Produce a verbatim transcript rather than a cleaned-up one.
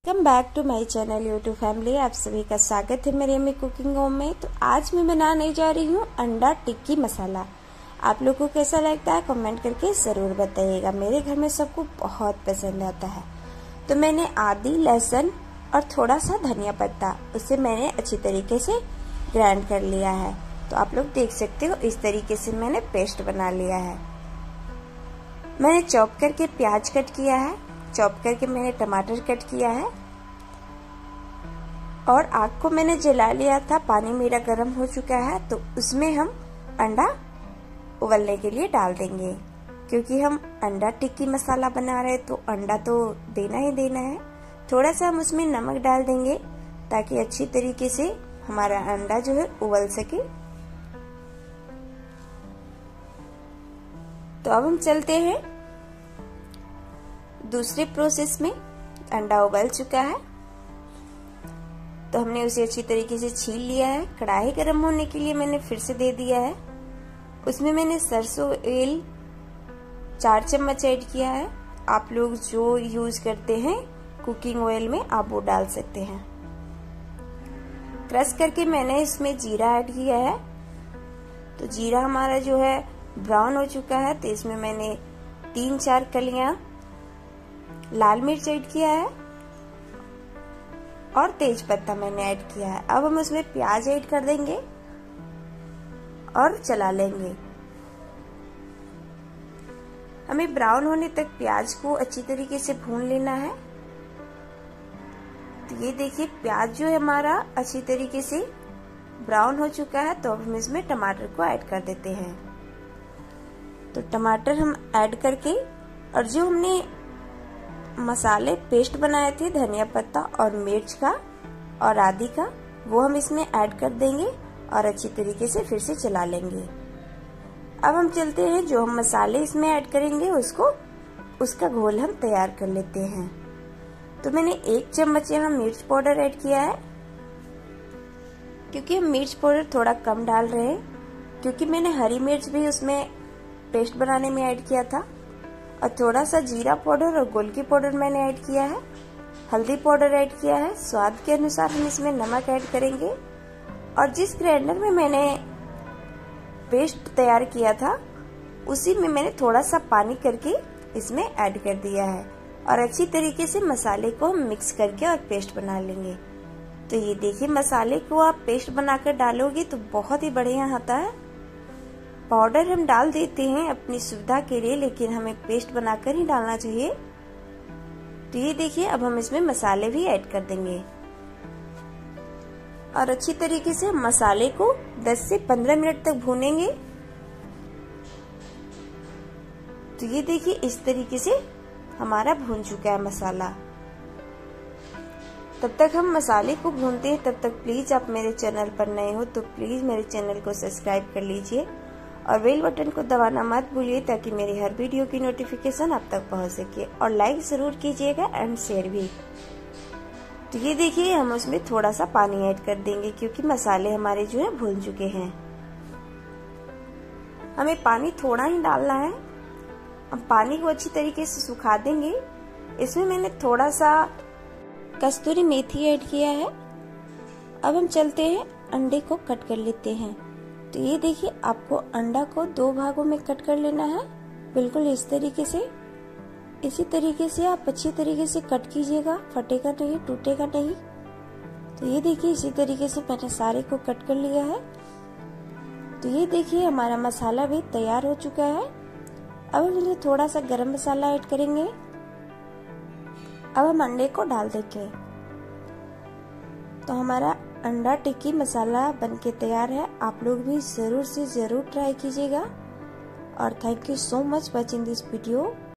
Welcome back to my channel YouTube family. आप सभी का स्वागत है मेरे में कुकिंग होम में। तो आज मैं बनाने जा रही हूँ अंडा टिक्की मसाला। आप लोगों को कैसा लगता है कमेंट करके ज़रूर बताइएगा। मेरे घर में सबको बहुत पसंद आता है। तो मैंने आदि लहसुन और थोड़ा सा धनिया पत्ता उसे मैंने अच्छी तरीके से ग्राइंड कर लिया है। तो आप लोग देख सकते हो इस तरीके से मैंने पेस्ट बना लिया है। मैंने चॉप करके प्याज कट किया है, चॉप करके मैंने टमाटर कट किया है और आग को मैंने जला लिया था। पानी मेरा गर्म हो चुका है तो उसमें हम अंडा उबलने के लिए डाल देंगे, क्योंकि हम अंडा टिक्की मसाला बना रहे हैं तो अंडा तो देना ही देना है। थोड़ा सा हम उसमें नमक डाल देंगे ताकि अच्छी तरीके से हमारा अंडा जो है उबल सके। तो अब हम चलते हैं दूसरे प्रोसेस में। अंडा उबल चुका है तो हमने उसे अच्छी तरीके से छील लिया है। कढ़ाई गर्म होने के लिए मैंने फिर से दे दिया है। उसमें मैंने सरसों ऑयल चार चम्मच ऐड किया है। आप लोग जो यूज करते हैं कुकिंग ऑयल में आप वो डाल सकते हैं। क्रश करके मैंने इसमें जीरा ऐड किया है। तो जीरा हमारा जो है ब्राउन हो चुका है तो इसमें मैंने तीन चार कलियां लाल मिर्च ऐड किया है और तेज पत्ता मैंने ऐड किया है। अब हम उसमें प्याज ऐड कर देंगे और चला लेंगे। हमें ब्राउन होने तक प्याज को अच्छी तरीके से भून लेना है। तो ये देखिए प्याज जो है हमारा अच्छी तरीके से ब्राउन हो चुका है। तो अब हम इसमें टमाटर को ऐड कर देते हैं। तो टमाटर हम ऐड करके और जो हमने मसाले पेस्ट बनाए थे धनिया पत्ता और मिर्च का और आदि का वो हम इसमें ऐड कर देंगे और अच्छी तरीके से फिर से चला लेंगे। अब हम चलते हैं जो हम मसाले इसमें ऐड करेंगे उसको उसका घोल हम तैयार कर लेते हैं। तो मैंने एक चम्मच यहाँ मिर्च पाउडर ऐड किया है, क्योंकि हम मिर्च पाउडर थोड़ा कम डाल रहे हैं, क्योंकि मैंने हरी मिर्च भी उसमें पेस्ट बनाने में ऐड किया था। और थोड़ा सा जीरा पाउडर और गोलकी पाउडर मैंने ऐड किया है। हल्दी पाउडर ऐड किया है। स्वाद के अनुसार हम इसमें नमक ऐड करेंगे। और जिस ग्राइंडर में मैंने पेस्ट तैयार किया था उसी में मैंने थोड़ा सा पानी करके इसमें ऐड कर दिया है और अच्छी तरीके से मसाले को हम मिक्स करके और पेस्ट बना लेंगे। तो ये देखिए मसाले को आप पेस्ट बनाकर डालोगे तो बहुत ही बढ़िया आता है। पाउडर हम डाल देते हैं अपनी सुविधा के लिए, लेकिन हमें पेस्ट बनाकर ही डालना चाहिए। तो ये देखिए अब हम इसमें मसाले भी ऐड कर देंगे और अच्छी तरीके से मसाले को दस से पंद्रह मिनट तक भूनेंगे। तो ये देखिए इस तरीके से हमारा भून चुका है मसाला। तब तक हम मसाले को भूनते हैं, तब तक प्लीज आप मेरे चैनल पर नए हो तो प्लीज मेरे चैनल को सब्सक्राइब कर लीजिए और बेल बटन को दबाना मत भूलिए ताकि मेरी हर वीडियो की नोटिफिकेशन आप तक पहुंच सके। और लाइक जरूर कीजिएगा एंड शेयर भी। तो ये देखिए हम उसमें थोड़ा सा पानी ऐड कर देंगे, क्योंकि मसाले हमारे जो है भून चुके हैं। हमें पानी थोड़ा ही डालना है। हम पानी को अच्छी तरीके से सुखा देंगे। इसमें मैंने थोड़ा सा कस्तूरी मेथी ऐड किया है। अब हम चलते हैं अंडे को कट कर लेते हैं। तो ये देखिए आपको अंडा को दो भागों में कट कर लेना है, बिल्कुल इस तरीके से। इसी तरीके से आप अच्छी तरीके से कट कीजिएगा, फटेगा नहीं, टूटेगा नहीं। तो ये देखिए इसी तरीके से मैंने सारे को कट कर लिया है। तो ये देखिए हमारा मसाला भी तैयार हो चुका है। अब हम इसमें थोड़ा सा गरम मसाला ऐड करेंगे। अब हम अंडे को डाल देंगे। तो हमारा अंडा टिक्की मसाला बनके तैयार है। आप लोग भी जरूर से जरूर ट्राई कीजिएगा। और thank you so much watching this video.